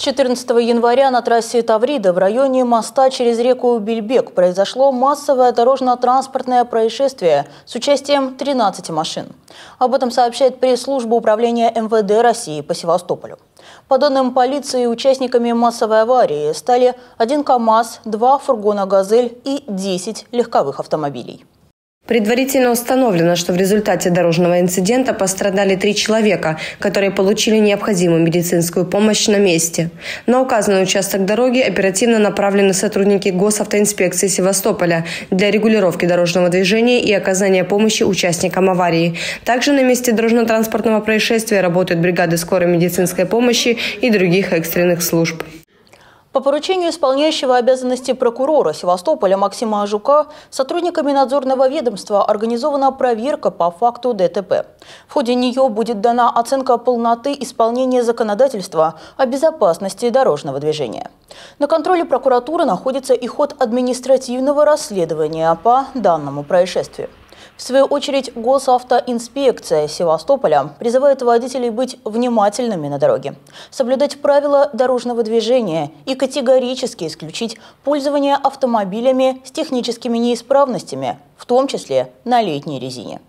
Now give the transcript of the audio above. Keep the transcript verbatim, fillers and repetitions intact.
четырнадцатого января на трассе Таврида в районе моста через реку Бельбек произошло массовое дорожно-транспортное происшествие с участием тринадцати машин. Об этом сообщает пресс-служба управления эм вэ дэ России по Севастополю. По данным полиции, участниками массовой аварии стали один КАМАЗ, два фургона «Газель» и десять легковых автомобилей. Предварительно установлено, что в результате дорожного инцидента пострадали три человека, которые получили необходимую медицинскую помощь на месте. На указанный участок дороги оперативно направлены сотрудники госавтоинспекции Севастополя для регулировки дорожного движения и оказания помощи участникам аварии. Также на месте дорожно-транспортного происшествия работают бригады скорой медицинской помощи и других экстренных служб. По поручению исполняющего обязанности прокурора Севастополя Максима Жука сотрудниками надзорного ведомства организована проверка по факту дэ тэ пэ. В ходе нее будет дана оценка полноты исполнения законодательства о безопасности дорожного движения. На контроле прокуратуры находится и ход административного расследования по данному происшествию. В свою очередь, госавтоинспекция Севастополя призывает водителей быть внимательными на дороге, соблюдать правила дорожного движения и категорически исключить пользование автомобилями с техническими неисправностями, в том числе на летней резине.